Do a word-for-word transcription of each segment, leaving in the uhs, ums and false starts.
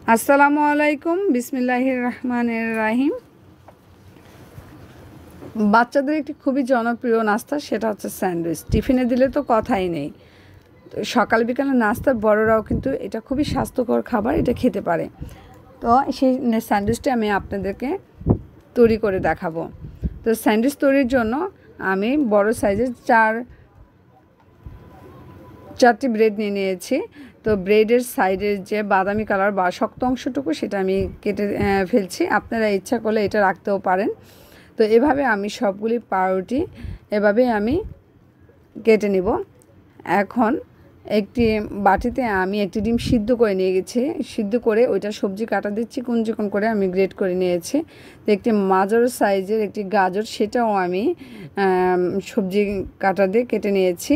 আসসালামু আলাইকুম বিসমিল্লাহির রহমানির রহিম। বাচ্চাদের একটি খুবই জনপ্রিয় নাস্তা, সেটা হচ্ছে স্যান্ডউইচ। টিফিনে দিলে তো কথাই নেই। সকাল বিকালে নাস্তা বড়রাও কিন্তু এটা খুবই স্বাস্থ্যকর খাবার, এটা খেতে পারে। তো সেই স্যান্ডউইচটা আমি আপনাদেরকে তৈরি করে দেখাবো। তো স্যান্ডউইচ তৈরির জন্য আমি বড় সাইজের চার চারটি ব্রেড নিয়ে নিয়েছি। তো ব্রেডের সাইডের যে বাদামি কালার বা শক্ত অংশটুকু সেটা আমি কেটে ফেলছি। আপনারা ইচ্ছা করলে এটা রাখতেও পারেন। তো এভাবে আমি সবগুলি পাউরুটি এভাবে আমি কেটে নিব। এখন একটি বাটিতে আমি একটি ডিম সিদ্ধ করে নিয়ে গেছি। সিদ্ধ করে ওইটা সবজি কাটা দিচ্ছি, চিকন চিকন করে আমি গ্রেট করে নিয়েছি। তো একটি মাঝার সাইজের একটি গাজর, সেটাও আমি সবজি কাটা দিয়ে কেটে নিয়েছি।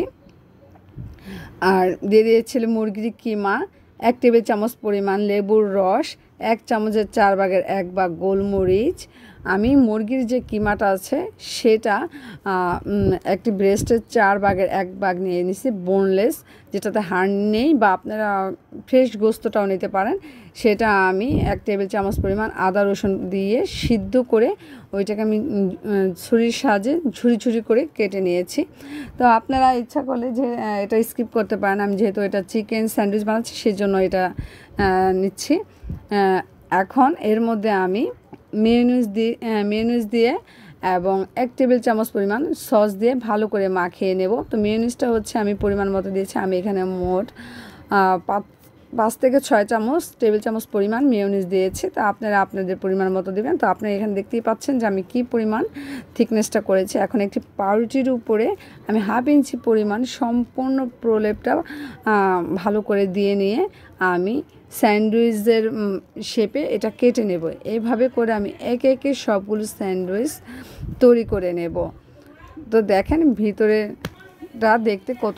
আর দিয়ে দিয়েছিল মুরগির কিমা, এক টেবিল চামচ পরিমাণ লেবুর রস, এক চামচের চার ভাগের এক ভাগ গোলমরিচ। আমি মুরগির যে কিমাটা আছে সেটা একটি ব্রেস্টের চার ভাগের এক ভাগ নিয়ে নিছি, বোনলেস, যেটাতে হাড় নেই, বা আপনারা ফ্রেশ গোস্তটাও নিতে পারেন। সেটা আমি এক টেবিল চামচ পরিমাণ আদা রসুন দিয়ে সিদ্ধ করে ওইটাকে আমি ছুরির সাহায্যে ঝুরি ঝুরি করে কেটে নিয়েছি। তো আপনারা ইচ্ছা করলে যে এটা স্কিপ করতে পারেন। আমি যেহেতু এটা চিকেন স্যান্ডউইচ বানাচ্ছি সেই জন্য এটা নিচ্ছি। এখন এর মধ্যে আমি মেয়োনিজ দিয়ে মেয়োনিজ দিয়ে এবং এক টেবিল চামচ পরিমাণ সস দিয়ে ভালো করে মাখিয়ে নেব। তো মেয়োনিজটা হচ্ছে আমি পরিমাণ মতো দিয়েছি। আমি এখানে মোট পাঁচ পাঁচ থেকে ছয় চামচ টেবিল চামচ পরিমাণ মেয়োনিজ দিয়েছি। তো আপনারা আপনাদের পরিমাণ মতো দেবেন। তো আপনারা এখানে দেখতেই পাচ্ছেন যে আমি কি পরিমাণ থিকনেসটা করেছি। এখন একটি পাউরুটির উপরে আমি হাফ ইঞ্চি পরিমাণ সম্পূর্ণ প্রলেপটা ভালো করে দিয়ে নিয়ে আমি স্যান্ডউইচের শেপে এটা কেটে নেব। এইভাবে করে আমি একে একে সবগুলো স্যান্ডউইচ তৈরি করে নেব। তো দেখেন ভিতরেটা দেখতে কত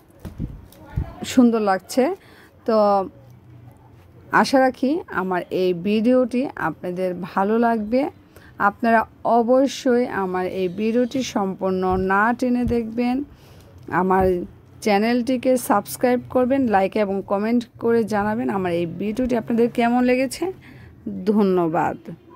সুন্দর লাগছে। তো আশা রাখি আমার এই ভিডিওটি আপনাদের ভালো লাগবে। আপনারা অবশ্যই আমার এই ভিডিওটি সম্পূর্ণ না টেনে দেখবেন। আমার চ্যানেলটিকে সাবস্ক্রাইব করবেন, লাইক এবং কমেন্ট করে জানাবেন আমার এই ভিডিওটি আপনাদের কেমন লেগেছে। ধন্যবাদ।